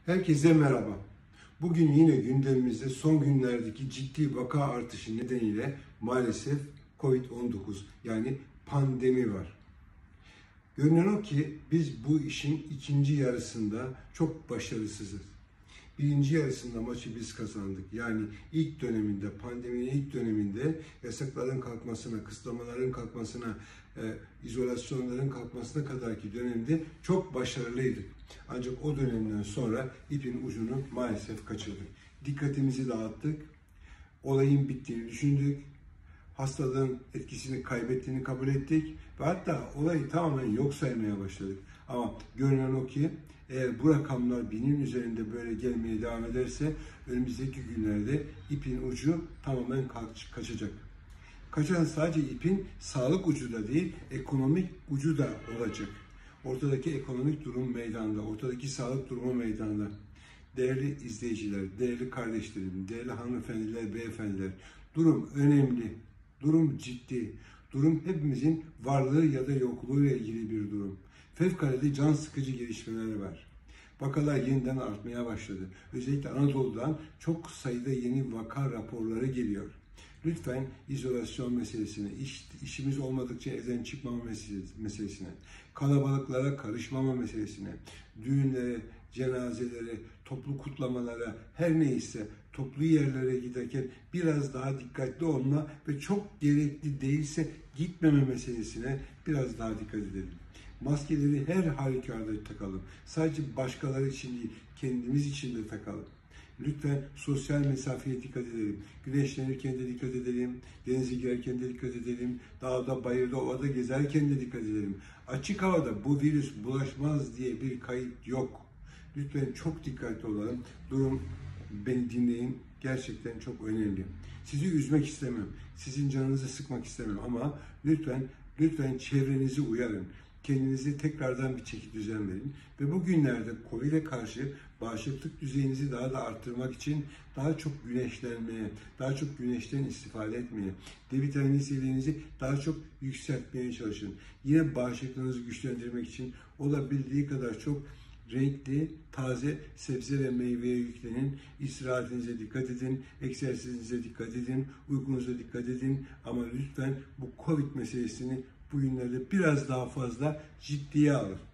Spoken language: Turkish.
Herkese merhaba. Bugün yine gündemimizde son günlerdeki ciddi vaka artışı nedeniyle maalesef Covid-19 yani pandemi var. Görünen o ki biz bu işin ikinci yarısında çok başarısızız. Birinci yarısında maçı biz kazandık. Yani ilk döneminde, pandeminin ilk döneminde yasakların kalkmasına, kısıtlamaların kalkmasına, izolasyonların kalkmasına kadarki dönemde çok başarılıydık. Ancak o dönemden sonra ipin ucunu maalesef kaçırdık. Dikkatimizi dağıttık, olayın bittiğini düşündük, hastalığın etkisini kaybettiğini kabul ettik ve hatta olayı tamamen yok saymaya başladık. Ama görünen o ki eğer bu rakamlar binin üzerinde böyle gelmeye devam ederse önümüzdeki günlerde ipin ucu tamamen kaçacak. Kaçan sadece ipin sağlık ucu da değil, ekonomik ucu da olacak. Ortadaki ekonomik durum meydanda, ortadaki sağlık durumu meydanda. Değerli izleyiciler, değerli kardeşlerim, değerli hanımefendiler, beyefendiler, durum önemli, durum ciddi, durum hepimizin varlığı ya da yokluğuyla ilgili bir durum. Fevkalade can sıkıcı gelişmeler var. Vakalar yeniden artmaya başladı. Özellikle Anadolu'dan çok sayıda yeni vaka raporları geliyor. Lütfen izolasyon meselesine, işimiz olmadıkça evden çıkmama meselesine, kalabalıklara karışmama meselesine, düğünlere, cenazelere, toplu kutlamalara, her neyse toplu yerlere giderken biraz daha dikkatli olma ve çok gerekli değilse gitmeme meselesine biraz daha dikkat edelim. Maskeleri her halükarda takalım. Sadece başkaları için değil, kendimiz için de takalım. Lütfen sosyal mesafeye dikkat edelim. Güneşlenirken de dikkat edelim. Denize girerken de dikkat edelim. Dağda, bayırda, ovada gezerken de dikkat edelim. Açık havada bu virüs bulaşmaz diye bir kayıt yok. Lütfen çok dikkatli olalım. Durum, beni dinleyin. Gerçekten çok önemli. Sizi üzmek istemem. Sizin canınızı sıkmak istemem ama lütfen çevrenizi uyarın. Kendinize tekrardan bir çeki düzen verin. Ve bu günlerde Covid'e karşı bağışıklık düzeyinizi daha da arttırmak için daha çok güneşlenmeye, daha çok güneşten istifade etmeye, D vitamini seviyenizi daha çok yükseltmeye çalışın. Yine bağışıklığınızı güçlendirmek için olabildiği kadar çok renkli, taze sebze ve meyveye yüklenin. İstirahatinize dikkat edin, egzersizinize dikkat edin, uykunuza dikkat edin. Ama lütfen bu Covid meselesini bu günlerde biraz daha fazla ciddiye alın.